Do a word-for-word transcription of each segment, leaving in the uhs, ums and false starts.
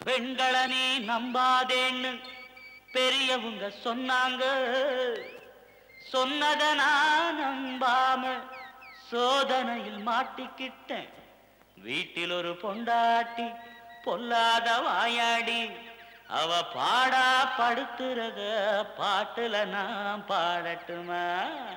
பெண்களை நீ நம்பாதேன்னு பெரியவங்க சொன்னாங்க. சொன்னத நான் நம்பாம சோதனையில் மாட்டிக்கிட்டேன். வீட்டில் ஒரு பொண்டாட்டி பொல்லாத வாயாடி அவ பாடா படுத்துறத பாட்டுல நான் பாடட்டுமா?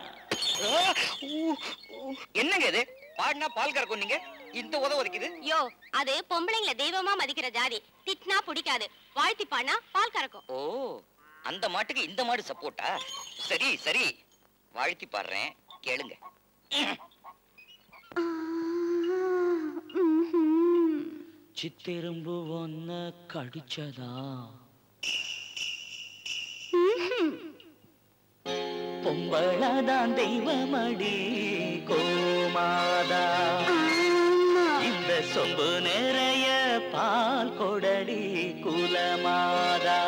என்னங்க இது? பாடினா பால் கறக்கும், நீங்க இந்த உதவ இருக்குது. யோ, அது பொம்பளைங்கள தெய்வமா மதிக்கிற ஜாதி. திட்டினா பிடிக்காது, வாழ்த்தி பாடினா பால் கறக்கும். ஓ, அந்த மாட்டுக்கு இந்த மாடு சப்போர்ட்டா? சரி சரி, வாழ்த்தி பாடுறேன், கேளுங்க. சித்திரும்பு ஒன்ன கடிச்சதா பொம்பளதான் தெய்வமடி கோமாதா. இந்த சொம்பு நிறைய பால் கொடடி குலமாதா.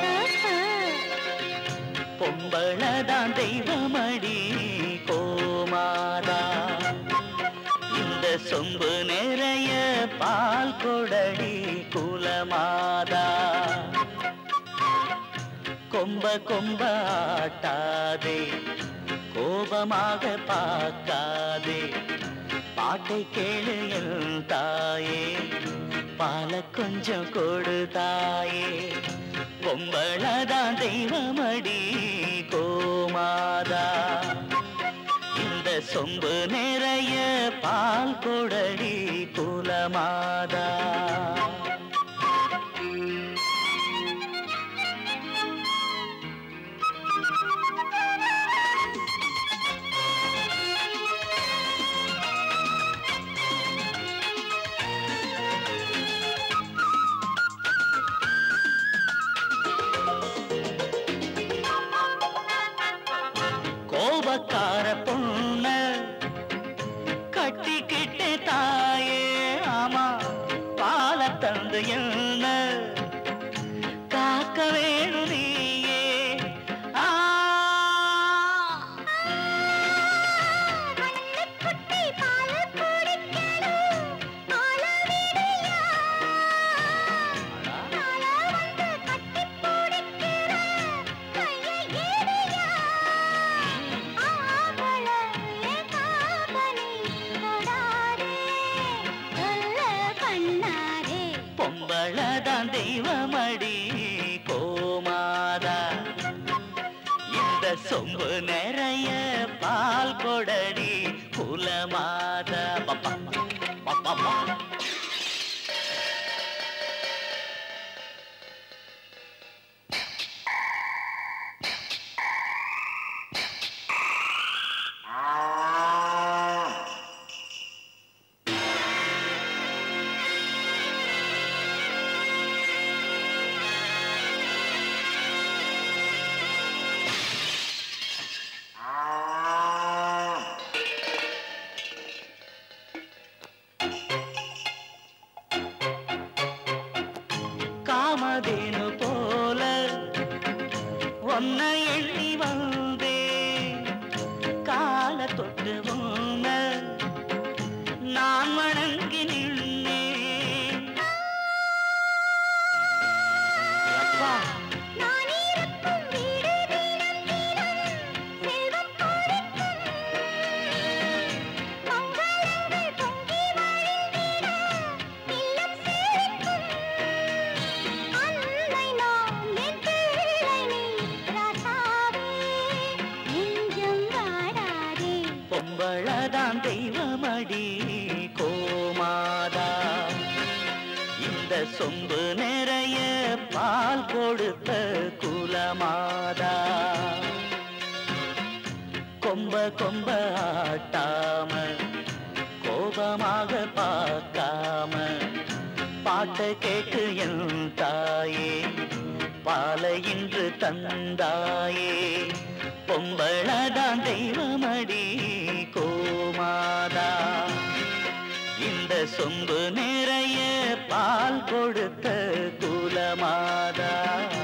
பொம்பளதான் தெய்வமடி கோமாதா. இந்த சொம்பு நிறைய பால் கொடடி குலமாதா. கொம்ப கொம்ப ஆட்டாதே, கோபமாக பார்க்காதே, பாட்டை கேளு என் தாயே, பால கொஞ்சம் கொடு தாயே. பொம்பளதான் தெய்வமடி கோமாதா. இந்த சொம்பு நிறைய பால் கொடடி குலமாதா. கோபக்கார பொண்ண கட்டிக்கிட்டு தாயே, ஆமா பால தந்து என்ன காக்க வேணும் நீயே. ஆ பொம்பளதான் தெய்வமடி கோமாதா. இந்த சொம்பு நிறைய பால் கொடடி குலமாதா. பப்பா பப்பா காமதேனு போல ஒன்ன எண்ணி வந்தே, கால தொட்டு உன்ன நான் வணங்கி நின்னேன். அப்பா பொம்பளதான் தெய்வமடி கோமாதா. இந்த சொம்பு நிறைய பால் கொடுத்த குலமாதா. கொம்ப கொம்ப ஆட்டாம கோபமாக பார்க்காம பாட்டை கேட்டு என் தாயே, பாலை இன்று தந்தாயே. பொம்பளதான் தெய்வமடி கோமாதா. இந்த சொம்பு நிறைய பால் கொடுத்த குலமாதா.